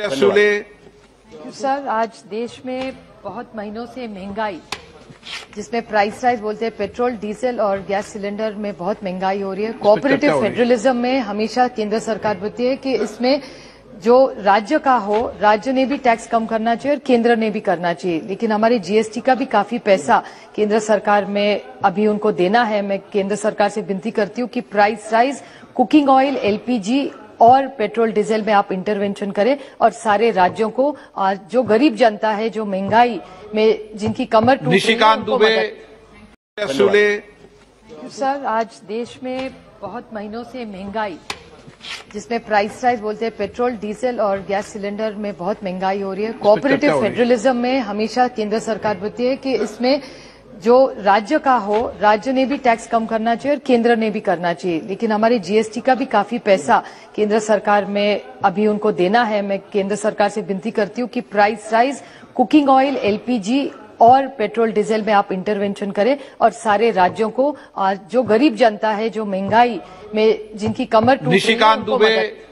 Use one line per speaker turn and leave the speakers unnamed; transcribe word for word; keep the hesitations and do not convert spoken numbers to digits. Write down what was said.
Sir, आज देश में बहुत महीनों से महंगाई, जिसमें प्राइस राइज बोलते हैं, पेट्रोल, डीजल और गैस सिलेंडर में बहुत महंगाई हो रही है। कोऑपरेटिव फेडरलिज्म में हमेशा केंद्र सरकार बोलती है कि इसमें जो राज्य का हो, राज्य ने भी टैक्स कम करना चाहिए और केंद्र ने भी करना चाहिए। लेकिन हमारे जीएसटी का भी काफी पैसा केंद्र सरकार में अभी उनको देना है। मैं केंद्र सरकार से विनती करती हूँ कि price rise, cooking oil, LPG और पेट्रोल डीजल में आप इंटरवेंशन करें और सारे राज्यों को, और जो गरीब जनता है, जो महंगाई में जिनकी कमर टूट रही है, उनको मदद। सर, आज देश में बहुत महीनों से महंगाई, जिसमें प्राइस राइज बोलते हैं, पेट्रोल, डीजल और गैस सिलेंडर में बहुत महंगाई हो रही है। कोऑपरेटिव फेडरलिज्म में हमेशा केंद्र सरकार बोलती है कि इसमें जो राज्य का हो, राज्य ने भी टैक्स कम करना चाहिए और केंद्र ने भी करना चाहिए। लेकिन हमारे जीएसटी का भी काफी पैसा केंद्र सरकार में अभी उनको देना है। मैं केंद्र सरकार से विनती करती हूँ कि price rise, cooking oil, LPG और पेट्रोल डीजल में आप इंटरवेंशन करें और सारे राज्यों को, और जो गरीब जनता है, जो महंगाई में जिनकी कमर टूट रही है, उनको मदद।